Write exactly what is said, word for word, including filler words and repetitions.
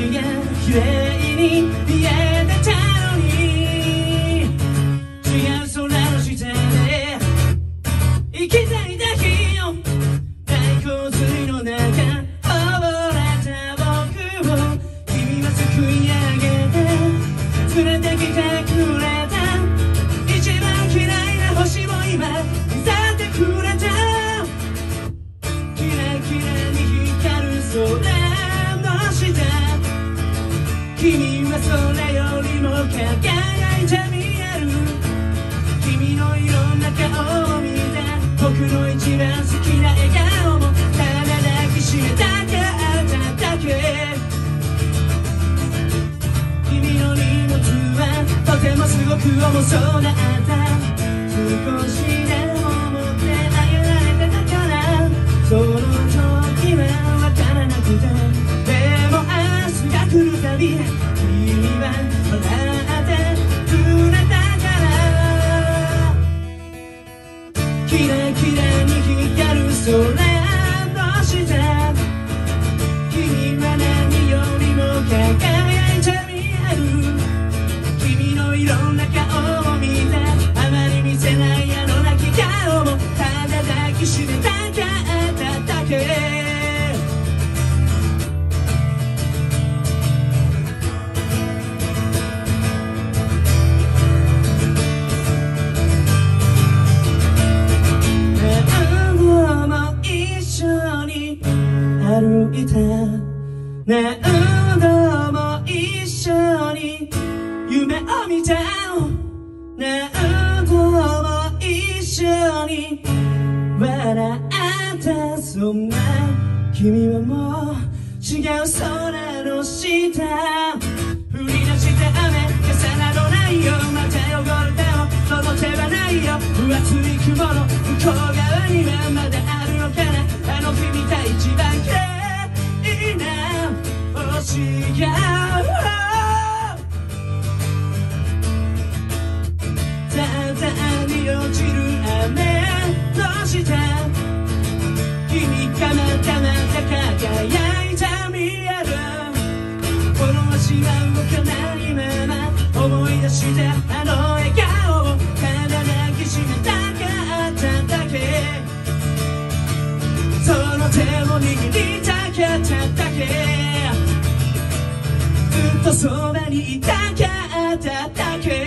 が綺麗に見えてたのに、違う空の下で生きていた日よ。大洪水の中溺れた僕を君は救い上げて連れてきてくれた。一番嫌いな星を今見せてくれた。キラキラに光る空の下、君はそれよりも輝いて見える。君のいろんな顔を見て僕の一番好きな笑顔もただ抱きしめたかっただけ。君の荷物はとてもすごく重そうだった。少しでも持ってあげられてたから、その時はわからなくて、でも明日が来るたび君は笑ってくれたから。キラキラに光る空の下、君は何よりも輝いて見える。君のいろんな顔を見てあまり見せないあの泣き顔もただ抱きしめたかっただけ。歩いた何度も一緒に夢を見た。何度も一緒に笑った。そんな君はもう違う空の下、降り出した雨傘などないよ。また汚れたよその手はないよ。分厚い雲の向こう側にはまだあるのかな。あの日見た一番綺麗な星がただに落ちる雨の下、君がまたまた輝いて見える。この足は動かないまま思い出したあの笑顔をただ抱きしめたかっただけ。その手を握りたかっただけ。ずっとそばにいたかっただけ。